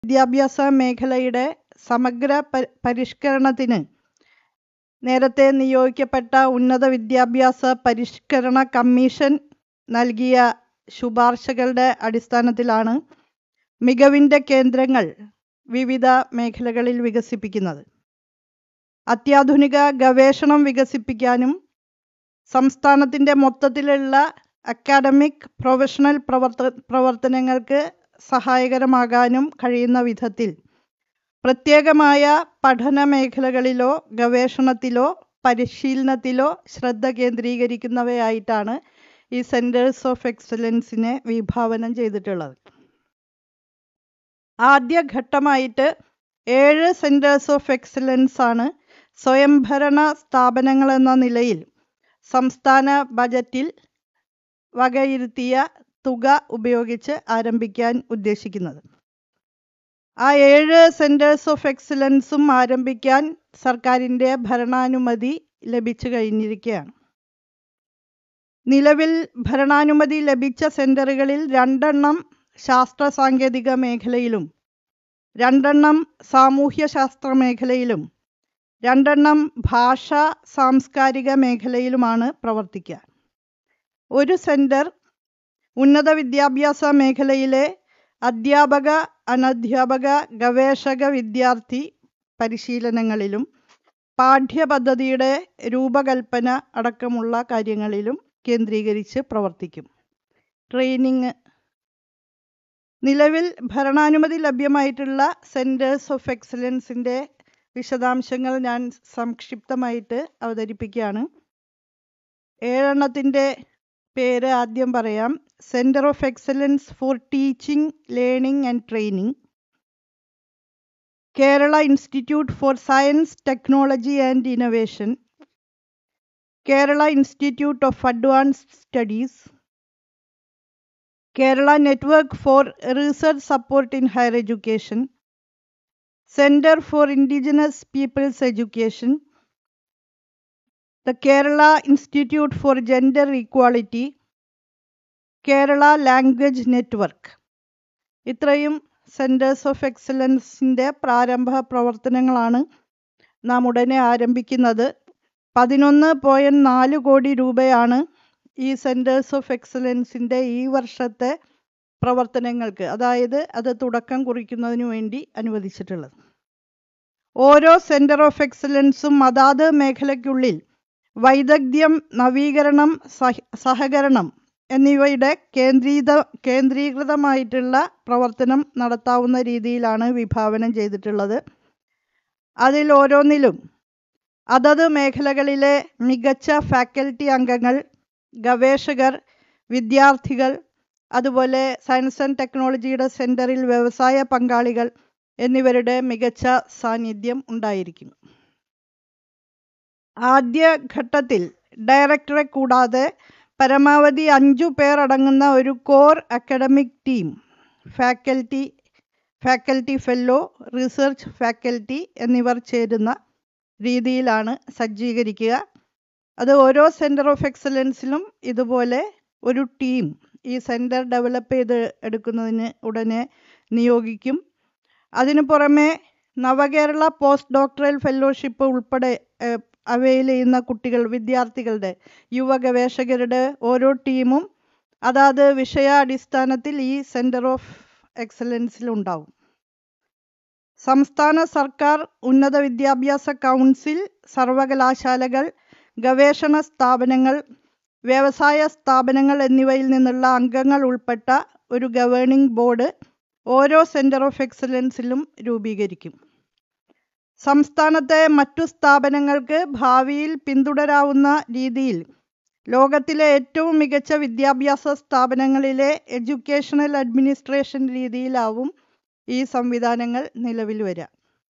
വിദ്യാഭ്യാസ മേഖലയുടെ സമഗ്ര പരിഷ്കരണത്തിന് നേരത്തെ നിയോഗിക്കപ്പെട്ട ഉന്നത വിദ്യാഭ്യാസ പരിഷ്കരണ കമ്മീഷൻ നൽകിയ ശുപാർശകളുടെ അടിസ്ഥാനത്തിലാണ് മികവിൻ്റെ കേന്ദ്രങ്ങൾ വിവിധ മേഖലകളിൽ വികസിപ്പിക്കുന്നത്. അത്യാധുനിക ഗവേഷണം വികസിപ്പിക്കാനും സംസ്ഥാനത്തിൻ്റെ മൊത്തത്തിലുള്ള അക്കാഡമിക് പ്രൊഫഷണൽ പ്രവർത്തനങ്ങൾക്ക് സഹായകരമാകാനും കഴിയുന്ന വിധത്തിൽ പ്രത്യേകമായ പഠന മേഖലകളിലോ ഗവേഷണത്തിലോ പരിശീലനത്തിലോ ശ്രദ്ധ കേന്ദ്രീകരിക്കുന്നവയായിട്ടാണ് ഈ സെൻറ്റേഴ്സ് ഓഫ് എക്സലൻസിനെ വിഭാവനം ചെയ്തിട്ടുള്ളത്. ആദ്യഘട്ടമായിട്ട് 7 സെൻറ്റേഴ്സ് ഓഫ് എക്സലൻസ് ആണ് സ്വയംഭരണ സ്ഥാപനങ്ങളെന്ന നിലയിൽ സംസ്ഥാന ബജറ്റിൽ വകയിരുത്തിയ തുക ഉപയോഗിച്ച് ആരംഭിക്കാൻ ഉദ്ദേശിക്കുന്നത്. ആ 7 സെൻറ്റേഴ്സ് ഓഫ് എക്സലൻസും ആരംഭിക്കാൻ സർക്കാരിൻ്റെ ഭരണാനുമതി ലഭിച്ചു കഴിഞ്ഞിരിക്കുകയാണ്. നിലവിൽ ഭരണാനുമതി ലഭിച്ച സെൻറ്ററുകളിൽ 2 ശാസ്ത്ര സാങ്കേതിക മേഖലയിലും 2 സാമൂഹ്യശാസ്ത്ര മേഖലയിലും 2 ഭാഷാ സാംസ്കാരിക മേഖലയിലുമാണ് പ്രവർത്തിക്കുക. ഒരു സെൻറ്റർ ഉന്നത വിദ്യാഭ്യാസ മേഖലയിലെ അധ്യാപക അനധ്യാപക ഗവേഷക വിദ്യാർത്ഥി പരിശീലനങ്ങളിലും പാഠ്യപദ്ധതിയുടെ രൂപകൽപ്പന അടക്കമുള്ള കാര്യങ്ങളിലും കേന്ദ്രീകരിച്ച് പ്രവർത്തിക്കും. ട്രെയിനിങ്. നിലവിൽ ഭരണാനുമതി ലഭ്യമായിട്ടുള്ള സെൻറ്റേഴ്സ് ഓഫ് എക്സലൻസിൻ്റെ വിശദാംശങ്ങൾ ഞാൻ സംക്ഷിപ്തമായിട്ട് അവതരിപ്പിക്കുകയാണ്. 7 പേര് ആദ്യം പറയാം. Centre of excellence for teaching, learning and training, Kerala institute for science, technology and innovation, Kerala institute of advanced studies, Kerala network for research support in higher education, centre for indigenous peoples education, the Kerala Institute for Gender Equality, Kerala language network. ഇത്രയും centres of എക്സലൻസിൻ്റെ പ്രാരംഭ പ്രവർത്തനങ്ങളാണ് നാം ഉടനെ ആരംഭിക്കുന്നത്. 11.4 കോടി രൂപയാണ് ഈ സെൻറ്റേഴ്സ് ഓഫ് എക്സലൻസിൻ്റെ ഈ വർഷത്തെ പ്രവർത്തനങ്ങൾക്ക്, അതായത് അത് തുടക്കം കുറിക്കുന്നതിന് വേണ്ടി അനുവദിച്ചിട്ടുള്ളത്. ഓരോ സെൻറ്റർ ഓഫ് എക്സലൻസും അതാത് മേഖലയ്ക്കുള്ളിൽ വൈദഗ്ധ്യം, നവീകരണം, സഹകരണം എന്നിവയുടെ കേന്ദ്രീകൃതമായിട്ടുള്ള പ്രവർത്തനം നടത്താവുന്ന രീതിയിലാണ് വിഭാവനം ചെയ്തിട്ടുള്ളത്. അതിൽ ഓരോന്നിലും അതത് മേഖലകളിലെ മികച്ച ഫാക്കൽറ്റി അംഗങ്ങൾ, ഗവേഷകർ, വിദ്യാർത്ഥികൾ, അതുപോലെ സയൻസ് ആൻഡ് ടെക്നോളജിയുടെ സെൻറ്ററിൽ വ്യവസായ പങ്കാളികൾ എന്നിവരുടെ മികച്ച സാന്നിധ്യം ഉണ്ടായിരിക്കും. ആദ്യഘട്ടത്തിൽ ഡയറക്ടറെ കൂടാതെ പരമാവധി 5 പേർ അടങ്ങുന്ന ഒരു core academic team, faculty fellow, research faculty എന്നിവർ ചേരുന്ന രീതിയിലാണ് സജ്ജീകരിക്കുക. അത് ഓരോ സെൻറ്റർ ഓഫ് എക്സലൻസിലും ഇതുപോലെ ഒരു ടീം ഈ സെൻറ്റർ ഡെവലപ്പ് ചെയ്ത് എടുക്കുന്നതിന് ഉടനെ നിയോഗിക്കും. അതിനു പുറമെ നവകേരള പോസ്റ്റ് ഡോക്ടറൽ ഫെല്ലോഷിപ്പ് ഉൾപ്പെടെ അവയിൽ ചെയ്യുന്ന വിദ്യാർത്ഥികളുടെ, യുവ ഗവേഷകരുടെ ഓരോ ടീമും അതാത് വിഷയാടിസ്ഥാനത്തിൽ ഈ സെൻറ്റർ ഓഫ് എക്സലൻസിലുണ്ടാവും. സംസ്ഥാന സർക്കാർ, ഉന്നത വിദ്യാഭ്യാസ കൗൺസിൽ, സർവകലാശാലകൾ, ഗവേഷണ സ്ഥാപനങ്ങൾ, വ്യവസായ സ്ഥാപനങ്ങൾ എന്നിവയിൽ നിന്നുള്ള അംഗങ്ങൾ ഉൾപ്പെട്ട ഒരു ഗവേണിംഗ് ബോർഡ് ഓരോ സെൻറ്റർ ഓഫ് എക്സലൻസിലും രൂപീകരിക്കും. സംസ്ഥാനത്തെ മറ്റു സ്ഥാപനങ്ങൾക്ക് ഭാവിയിൽ പിന്തുടരാവുന്ന രീതിയിൽ ലോകത്തിലെ ഏറ്റവും മികച്ച വിദ്യാഭ്യാസ സ്ഥാപനങ്ങളിലെ എഡ്യൂക്കേഷണൽ അഡ്മിനിസ്ട്രേഷൻ രീതിയിലാവും ഈ സംവിധാനങ്ങൾ നിലവിൽ വരിക.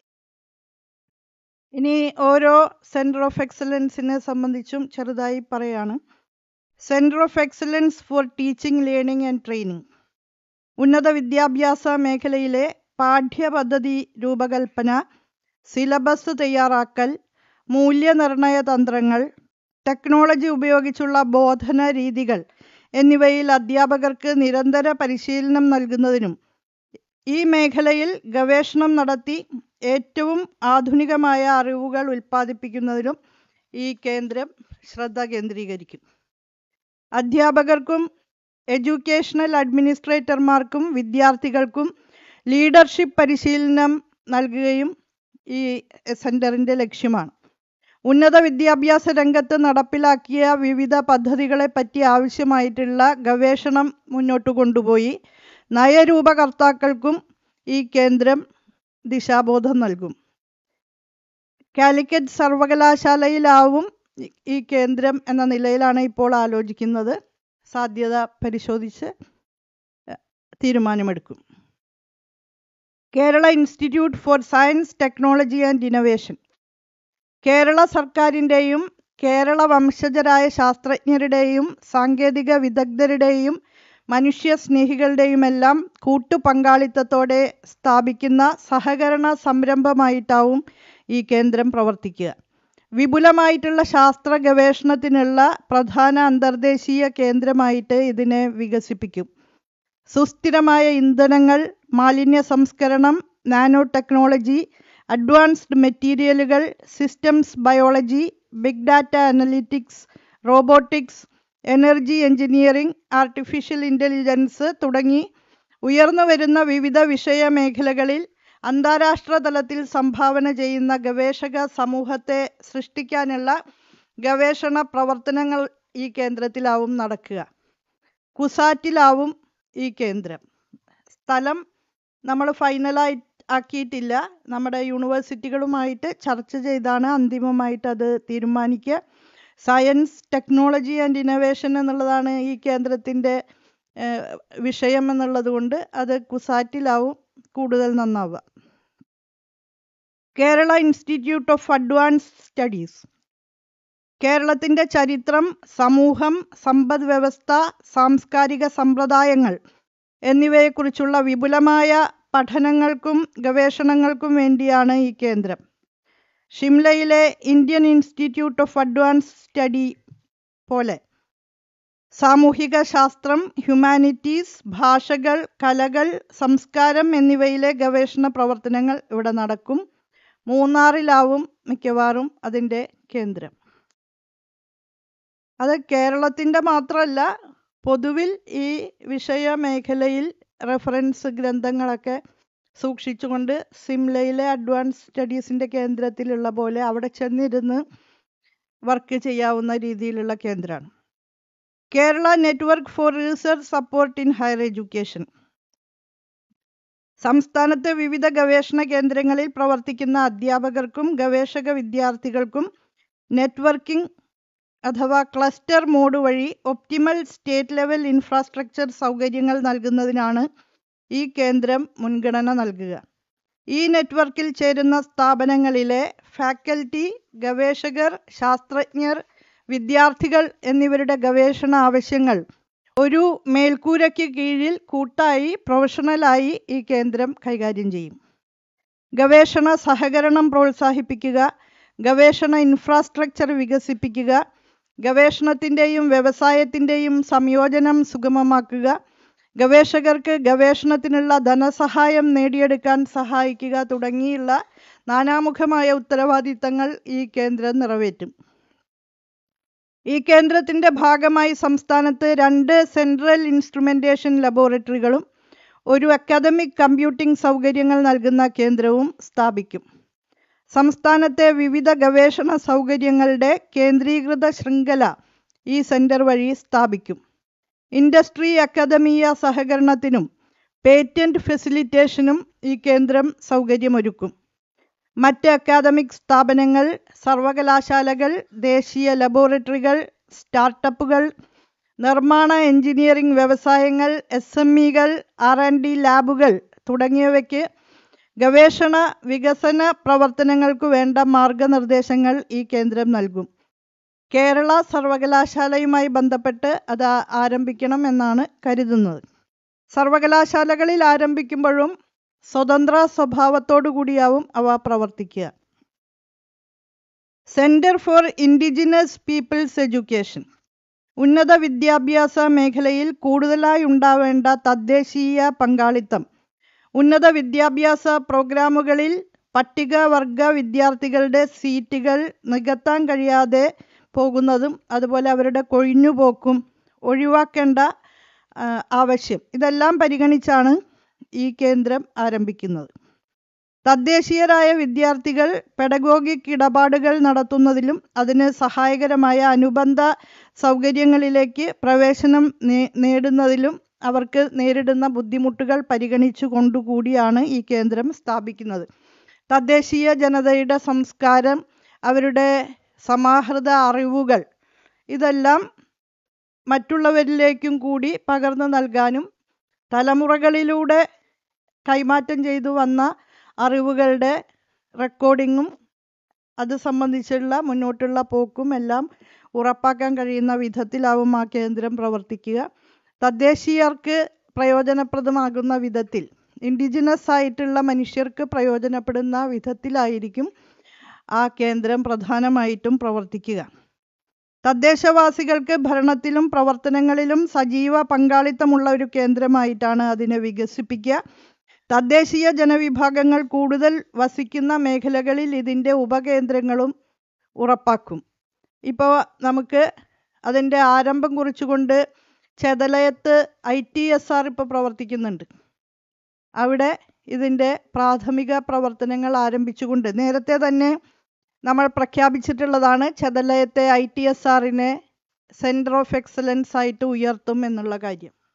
ഇനി ഓരോ സെൻറ്റർ ഓഫ് എക്സലൻസിനെ സംബന്ധിച്ചും ചെറുതായി പറയാണ്. Centre of excellence for teaching, learning and training. ഉന്നത വിദ്യാഭ്യാസ മേഖലയിലെ പാഠ്യപദ്ധതി രൂപകൽപ്പന, സിലബസ് തയ്യാറാക്കൽ, മൂല്യനിർണയ തന്ത്രങ്ങൾ, ടെക്നോളജി ഉപയോഗിച്ചുള്ള ബോധന രീതികൾ എന്നിവയിൽ അധ്യാപകർക്ക് നിരന്തര പരിശീലനം നൽകുന്നതിനും ഈ മേഖലയിൽ ഗവേഷണം നടത്തി ഏറ്റവും ആധുനികമായ അറിവുകൾ ഉൽപ്പാദിപ്പിക്കുന്നതിലും ഈ കേന്ദ്രം ശ്രദ്ധ കേന്ദ്രീകരിക്കും. അധ്യാപകർക്കും എഡ്യൂക്കേഷണൽ അഡ്മിനിസ്ട്രേറ്റർമാർക്കും വിദ്യാർത്ഥികൾക്കും ലീഡർഷിപ്പ് പരിശീലനം നൽകുകയും ഈ സെൻറ്ററിൻ്റെ ലക്ഷ്യമാണ്. ഉന്നത വിദ്യാഭ്യാസ രംഗത്ത് നടപ്പിലാക്കിയ വിവിധ പദ്ധതികളെപ്പറ്റി ആവശ്യമായിട്ടുള്ള ഗവേഷണം മുന്നോട്ട് കൊണ്ടുപോയി നയരൂപകർത്താക്കൾക്കും ഈ കേന്ദ്രം ദിശാബോധം നൽകും. കാലിക്കറ്റ് സർവകലാശാലയിലാവും ഈ കേന്ദ്രം എന്ന നിലയിലാണ് ഇപ്പോൾ ആലോചിക്കുന്നത്. സാധ്യത പരിശോധിച്ച് തീരുമാനമെടുക്കും. Kerala institute for science, technology and innovation. Kerala സർക്കാരിൻ്റെയും കേരള വംശജരായ ശാസ്ത്രജ്ഞരുടെയും സാങ്കേതിക വിദഗ്ധരുടെയും മനുഷ്യസ്നേഹികളുടെയുമെല്ലാം കൂട്ടുപങ്കാളിത്തത്തോടെ സ്ഥാപിക്കുന്ന സഹകരണ സംരംഭമായിട്ടാവും ഈ കേന്ദ്രം പ്രവർത്തിക്കുക. വിപുലമായിട്ടുള്ള ശാസ്ത്ര ഗവേഷണത്തിനുള്ള പ്രധാന അന്തർദേശീയ കേന്ദ്രമായിട്ട് ഇതിനെ വികസിപ്പിക്കും. സുസ്ഥിരമായ ഇന്ധനങ്ങൾ, മാലിന്യ സംസ്കരണം, നാനോ ടെക്നോളജി, അഡ്വാൻസ്ഡ് മെറ്റീരിയലുകൾ, systems biology, big data analytics, robotics, energy engineering, artificial intelligence തുടങ്ങി ഉയർന്നു വരുന്ന വിവിധ വിഷയമേഖലകളിൽ അന്താരാഷ്ട്ര തലത്തിൽ സംഭാവന ചെയ്യുന്ന ഗവേഷക സമൂഹത്തെ സൃഷ്ടിക്കാനുള്ള ഗവേഷണ പ്രവർത്തനങ്ങൾ ഈ കേന്ദ്രത്തിലാവും നടക്കുക. കുസാറ്റിലാവും ഈ കേന്ദ്രം. സ്ഥലം നമ്മൾ ഫൈനലായി ആക്കിയിട്ടില്ല. നമ്മുടെ യൂണിവേഴ്സിറ്റികളുമായിട്ട് ചർച്ച ചെയ്താണ് അന്തിമമായിട്ട് അത് തീരുമാനിക്കുക. സയൻസ്, ടെക്നോളജി ആൻഡ് ഇന്നൊവേഷൻ എന്നുള്ളതാണ് ഈ കേന്ദ്രത്തിൻ്റെ വിഷയം എന്നുള്ളത് കൊണ്ട് അത് കുസാറ്റിലാവും കൂടുതൽ നന്നാവുക. Kerala institute of advanced studies. കേരളത്തിൻ്റെ ചരിത്രം, സമൂഹം, സമ്പദ് വ്യവസ്ഥ, സാംസ്കാരിക സമ്പ്രദായങ്ങൾ എന്നിവയെക്കുറിച്ചുള്ള വിപുലമായ പഠനങ്ങൾക്കും ഗവേഷണങ്ങൾക്കും വേണ്ടിയാണ് ഈ കേന്ദ്രം. ഷിംലയിലെ Indian institute of advanced study പോലെ സാമൂഹിക ശാസ്ത്രം, ഹ്യൂമാനിറ്റീസ്, ഭാഷകൾ, കലകൾ, സംസ്കാരം എന്നിവയിലെ ഗവേഷണ പ്രവർത്തനങ്ങൾ ഇവിടെ നടക്കും. മൂന്നാറിലാവും മിക്കവാറും അതിൻ്റെ കേന്ദ്രം. അത് കേരളത്തിൻ്റെ മാത്രമല്ല, പൊതുവിൽ ഈ വിഷയമേഖലയിൽ റെഫറൻസ് ഗ്രന്ഥങ്ങളൊക്കെ സൂക്ഷിച്ചുകൊണ്ട് സിംലയിലെ അഡ്വാൻസ് സ്റ്റഡീസിൻ്റെ കേന്ദ്രത്തിലുള്ള പോലെ അവിടെ ചെന്നിരുന്ന് വർക്ക് ചെയ്യാവുന്ന രീതിയിലുള്ള കേന്ദ്രമാണ്. Kerala network for research support in higher education. സംസ്ഥാനത്തെ വിവിധ ഗവേഷണ കേന്ദ്രങ്ങളിൽ പ്രവർത്തിക്കുന്ന അധ്യാപകർക്കും ഗവേഷക വിദ്യാർത്ഥികൾക്കും നെറ്റ്വർക്കിംഗ് അഥവാ ക്ലസ്റ്റർ മോഡ് വഴി ഒപ്റ്റിമൽ സ്റ്റേറ്റ് ലെവൽ ഇൻഫ്രാസ്ട്രക്ചർ സൗകര്യങ്ങൾ നൽകുന്നതിനാണ് ഈ കേന്ദ്രം മുൻഗണന നൽകുക. ഈ നെറ്റ്വർക്കിൽ ചേരുന്ന സ്ഥാപനങ്ങളിലെ ഫാക്കൽറ്റി, ഗവേഷകർ, ശാസ്ത്രജ്ഞർ, വിദ്യാർത്ഥികൾ എന്നിവരുടെ ഗവേഷണ ആവശ്യങ്ങൾ ഒരു മേൽക്കൂരയ്ക്ക് കീഴിൽ കൂട്ടായി പ്രൊഫഷണലായി ഈ കേന്ദ്രം കൈകാര്യം ചെയ്യും. ഗവേഷണ സഹകരണം പ്രോത്സാഹിപ്പിക്കുക, ഗവേഷണ ഇൻഫ്രാസ്ട്രക്ചർ വികസിപ്പിക്കുക, ഗവേഷണത്തിൻ്റെയും വ്യവസായത്തിൻ്റെയും സംയോജനം സുഗമമാക്കുക, ഗവേഷകർക്ക് ഗവേഷണത്തിനുള്ള ധനസഹായം നേടിയെടുക്കാൻ സഹായിക്കുക തുടങ്ങിയുള്ള നാനാമുഖമായ ഉത്തരവാദിത്തങ്ങൾ ഈ കേന്ദ്രം നിറവേറ്റും. ഈ കേന്ദ്രത്തിൻ്റെ ഭാഗമായി സംസ്ഥാനത്ത് 2 സെൻട്രൽ ഇൻസ്ട്രുമെൻറ്റേഷൻ ലബോറട്ടറികളും ഒരു അക്കാദമിക് കമ്പ്യൂട്ടിംഗ് സൗകര്യങ്ങൾ നൽകുന്ന കേന്ദ്രവും സ്ഥാപിക്കും. സംസ്ഥാനത്തെ വിവിധ ഗവേഷണ സൗകര്യങ്ങളുടെ കേന്ദ്രീകൃത ശൃംഖല ഈ സെൻറ്റർ വഴി സ്ഥാപിക്കും. ഇൻഡസ്ട്രി അക്കാദമിയ സഹകരണത്തിനും പേറ്റന്റ് ഫെസിലിറ്റേഷനും ഈ കേന്ദ്രം സൗകര്യമൊരുക്കും. മറ്റ് അക്കാദമിക് സ്ഥാപനങ്ങൾ, സർവകലാശാലകൾ, ദേശീയ ലബോറട്ടറികൾ, സ്റ്റാർട്ടപ്പുകൾ, നിർമ്മാണ എഞ്ചിനീയറിംഗ് വ്യവസായങ്ങൾ, SMEകൾ, R&D ലാബുകൾ തുടങ്ങിയവയ്ക്ക് ഗവേഷണ വികസന പ്രവർത്തനങ്ങൾക്ക് വേണ്ട മാർഗനിർദ്ദേശങ്ങൾ ഈ കേന്ദ്രം നൽകും. കേരള സർവകലാശാലയുമായി ബന്ധപ്പെട്ട് അത് ആരംഭിക്കണം എന്നാണ് കരുതുന്നത്. സർവകലാശാലകളിൽ ആരംഭിക്കുമ്പോഴും സ്വതന്ത്ര സ്വഭാവത്തോടു കൂടിയാവും അവ പ്രവർത്തിക്കുക. Centre for indigenous peoples education. ഉന്നത വിദ്യാഭ്യാസ മേഖലയിൽ കൂടുതലായി ഉണ്ടാവേണ്ട തദ്ദേശീയ പങ്കാളിത്തം ഉന്നത വിദ്യാഭ്യാസ പ്രോഗ്രാമുകളിൽ പട്ടികവർഗ വിദ്യാർത്ഥികളുടെ സീറ്റുകൾ നികത്താൻ കഴിയാതെ പോകുന്നതും അതുപോലെ അവരുടെ കൊഴിഞ്ഞുപോക്കും ഒഴിവാക്കേണ്ട ആവശ്യം ഇതെല്ലാം പരിഗണിച്ചാണ് ഈ കേന്ദ്രം ആരംഭിക്കുന്നത്. തദ്ദേശീയരായ വിദ്യാർത്ഥികൾ പെഡഗോഗിക് ഇടപാടുകൾ നടത്തുന്നതിലും അതിന് സഹായകരമായ അനുബന്ധ സൗകര്യങ്ങളിലേക്ക് പ്രവേശനം നേടുന്നതിലും അവർക്ക് നേരിടുന്ന ബുദ്ധിമുട്ടുകൾ പരിഗണിച്ചുകൊണ്ടുകൂടിയാണ് ഈ കേന്ദ്രം സ്ഥാപിക്കുന്നത്. തദ്ദേശീയ ജനതയുടെ സംസ്കാരം, അവരുടെ സമാഹൃത അറിവുകൾ ഇതെല്ലാം മറ്റുള്ളവരിലേക്കും കൂടി പകർന്നു നൽകാനും തലമുറകളിലൂടെ കൈമാറ്റം ചെയ്തു വന്ന അറിവുകളുടെ റെക്കോർഡിങ്ങും അത് സംബന്ധിച്ചുള്ള മുന്നോട്ടുള്ള പോക്കും എല്ലാം ഉറപ്പാക്കാൻ കഴിയുന്ന വിധത്തിലാവും ആ കേന്ദ്രം പ്രവർത്തിക്കുക. തദ്ദേശീയർക്ക് പ്രയോജനപ്രദമാകുന്ന വിധത്തിൽ, ഇൻഡിജിനസ് ആയിട്ടുള്ള മനുഷ്യർക്ക് പ്രയോജനപ്പെടുന്ന വിധത്തിലായിരിക്കും ആ കേന്ദ്രം പ്രധാനമായിട്ടും പ്രവർത്തിക്കുക. തദ്ദേശവാസികൾക്ക് ഭരണത്തിലും പ്രവർത്തനങ്ങളിലും സജീവ പങ്കാളിത്തമുള്ള ഒരു കേന്ദ്രമായിട്ടാണ് അതിനെ വികസിപ്പിക്കുക. തദ്ദേശീയ ജനവിഭാഗങ്ങൾ കൂടുതൽ വസിക്കുന്ന മേഖലകളിൽ ഇതിൻ്റെ ഉപകേന്ദ്രങ്ങളും ഉറപ്പാക്കും. ഇപ്പോൾ നമുക്ക് അതിൻ്റെ ആരംഭം കുറിച്ചുകൊണ്ട് ചെതലയത്ത് ITSR ഇപ്പോൾ പ്രവർത്തിക്കുന്നുണ്ട്. അവിടെ ഇതിൻ്റെ പ്രാഥമിക പ്രവർത്തനങ്ങൾ ആരംഭിച്ചുകൊണ്ട് നേരത്തെ തന്നെ നമ്മൾ പ്രഖ്യാപിച്ചിട്ടുള്ളതാണ് ചെതലയത്തെ ITSRനെ സെൻറ്റർ ഓഫ് എക്സലൻസ് ആയിട്ട് ഉയർത്തും എന്നുള്ള കാര്യം.